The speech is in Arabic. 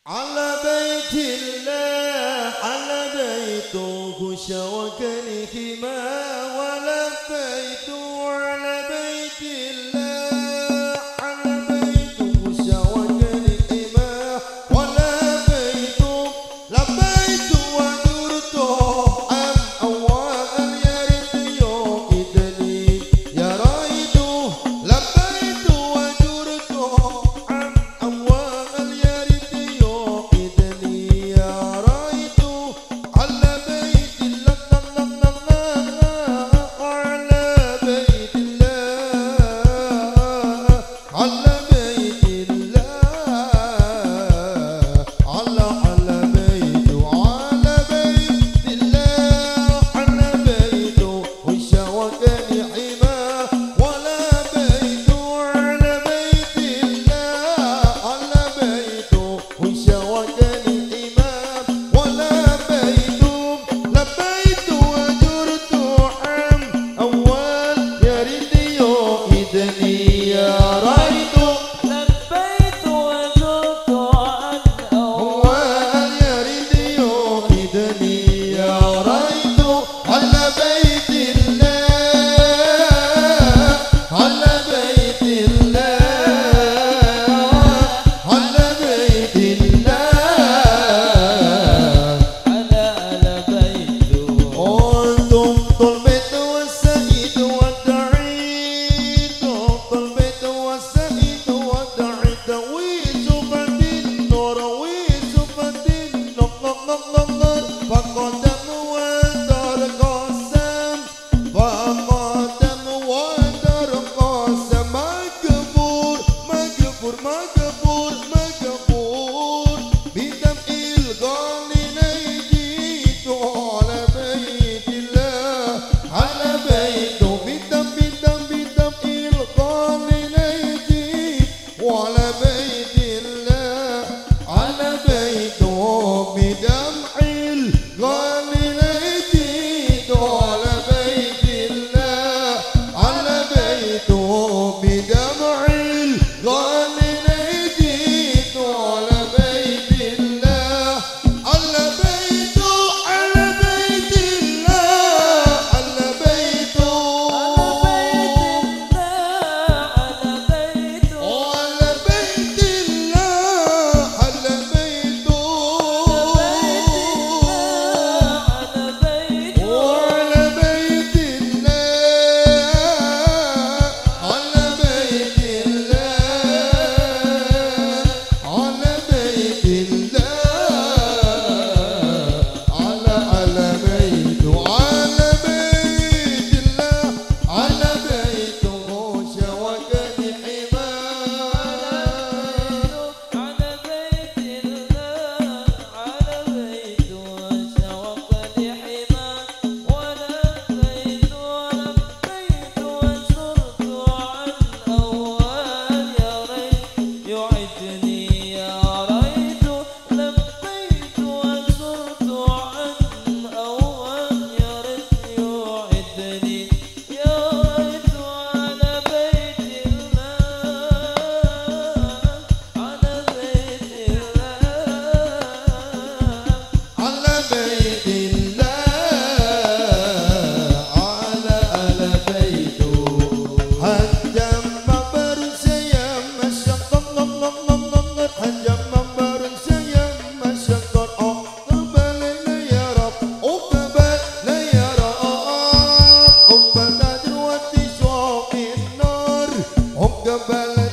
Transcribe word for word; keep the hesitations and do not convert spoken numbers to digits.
على بيت الله على بيته شوكني خما ولبيت على بيت الله على بيته شوكني خما ولبيت لبيت وزرت أم أوان يا ريت يوقدني يا رايد لبيت وزرت أم أوان يا ريت يوقدني يا رايد على بيت الله على بيت الله على بيت الله على على بيت على بيت الله على بيت وشوكني حماه ولا بيت على بيت الله على بيت وشوكني حماه ولا بيت لبيت وجرت حم أول يا ريت يوقدني يا رايد لبيت وزرت عن أول أول يا ريت يوقدني يا رايد على بيت الله على بيت الله على بيت الله على على بيته أنتم طلبت والسعيد والدعيت طلبت والسعيد والدعيت ويزفت النور ويزفت النور فقدم ودار قاسم فقدم ودار قاسم مكفور مكفور مكفور مكفور بدمع القليل جيت على بيت الله على بيته بدم بدم بدمع القليل جيت وعلى بيت الله على بيته بدمع القليل جيت على بيت الله على بيته بدمع القليل جيت على بيت الله على بيته على بيت الله على بيته على بيت الله على بيته على بيت الله على بيته على بيته وعلى بيت الله على بيت الله على بيت الله على على بيته على بيت الله على بيته شوكني حماه على بيت الله على بيت وشوقني حماه ولا بيت لبيت وزرت عن أول يا ريت يعدني يا ريت لبيت وزرت عن أول يا ريت يعدني يا ريت على بيت الله على بيت الله على بيت الله على على بيته هجم برسيا مشقر هجم برسيا مشقر اقبل يا رب اقبل يا رب اقبل دروتي شوق النار اقبل